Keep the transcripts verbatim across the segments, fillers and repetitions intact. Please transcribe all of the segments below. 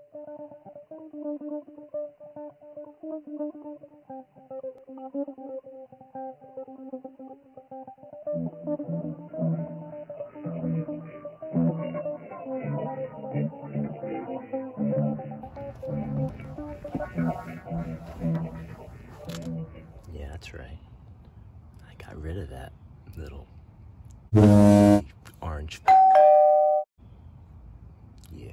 Yeah, that's right. I got rid of that little orange. Yeah.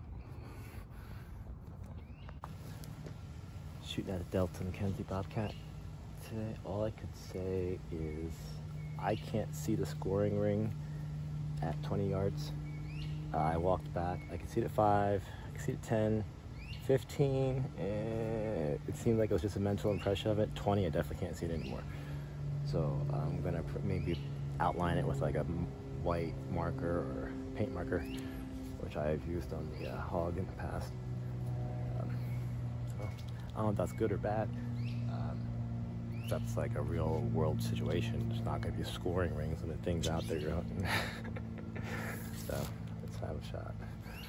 Shooting at a Delta Mackenzie Bobcat today. All I could say is I can't see the scoring ring at twenty yards. Uh, I walked back. I could see it at five. I could see it at ten. fifteen, and it seemed like it was just a mental impression of it. twenty, I definitely can't see it anymore. So I'm gonna maybe outline it with like a white marker or paint marker, which I've used on the uh, hog in the past. Um, so I don't know if that's good or bad. Um, that's like a real world situation. There's not gonna be scoring rings and the things out there. So let's have a shot.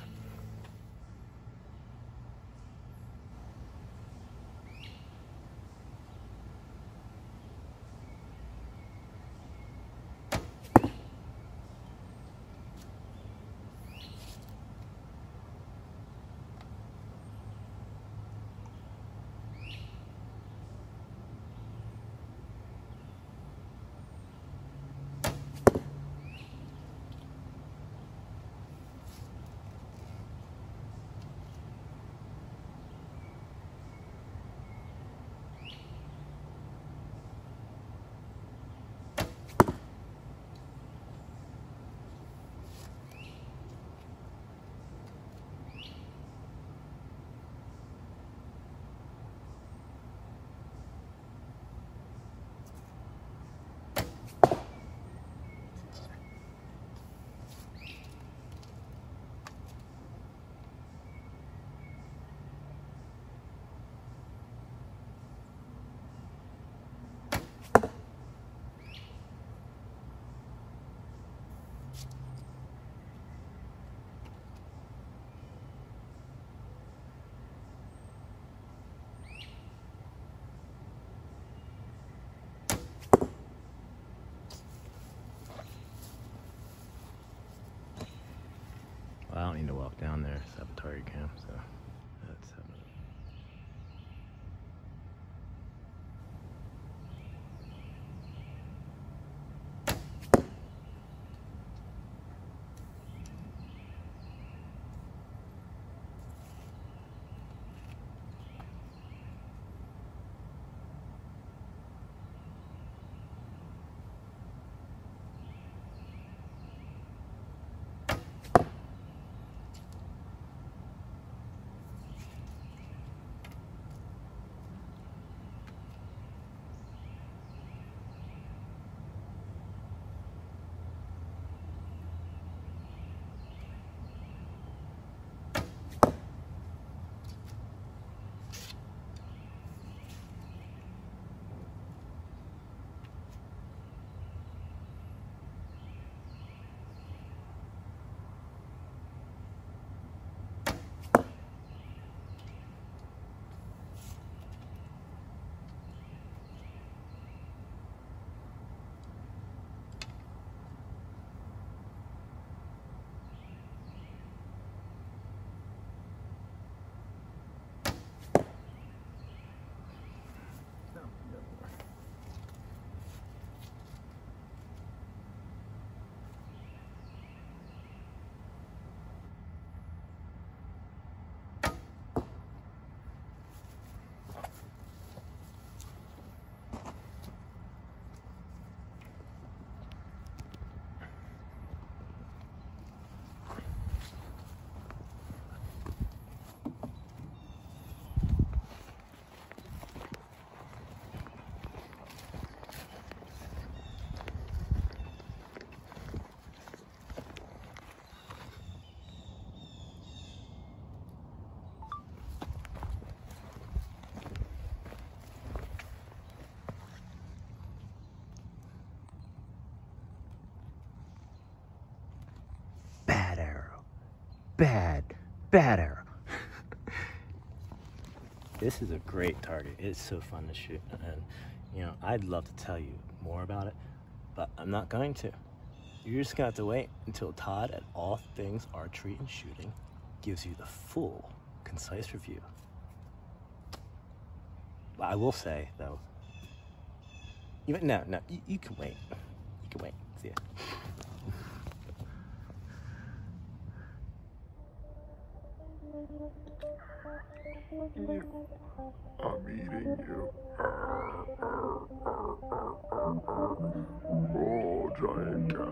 Well, I don't need to walk down there. It's a target cam, so let's have a bad arrow. Bad, bad arrow. this is a great target. It's so fun to shoot, and you know, I'd love to tell you more about it, but I'm not going to. You're just gonna have to wait until Todd at All Things Archery and Shooting gives you the full, concise review. I will say, though, even no, no, you, you can wait. You can wait. See ya. I'm eating you. Oh, giant cat.